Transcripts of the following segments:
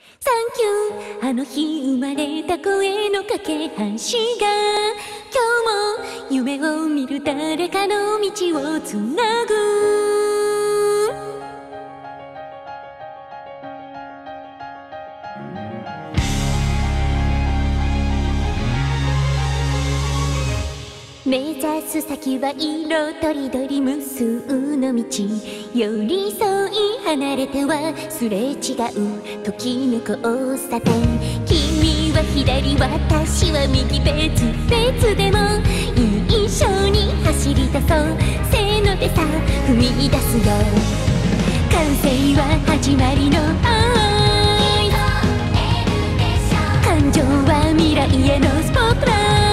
サンキューあの日生まれた声の架け橋が今日も夢を見る誰かの道をつなぐ。目指す先は色とりどり無数の道、寄り添い離れてはすれ違う時の交差点。君は左私は右、別々でも一緒に走り出そう。せーのでさ踏み出すよ。完成は始まりの愛、感情は未来へのスポットライト。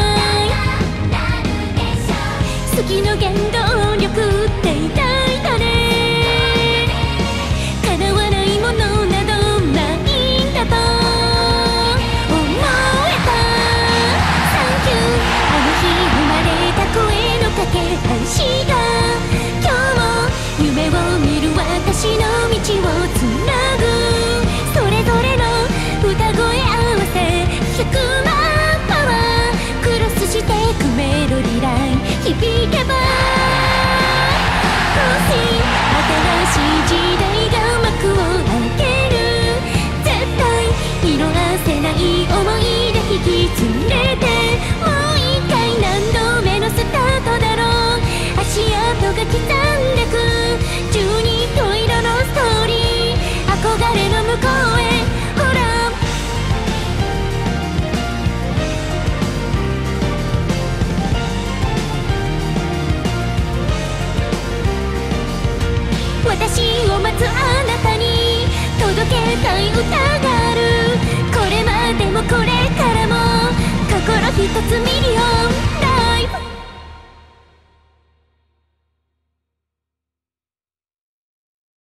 好きの原動力って抱いたね。叶わないものなどないんだと思えた。サンキューあの日生まれた声の架け橋が今日も夢を見る私の道をつなぐ。それぞれの歌声合わせ100万パワークロスしてくメロディライン響けば新しい時代が幕を開ける。絶対色あせない想いで引き連れて、もう一回何度目のスタートだろう。足跡が刻んでく12と色のストーリー、憧れの向こう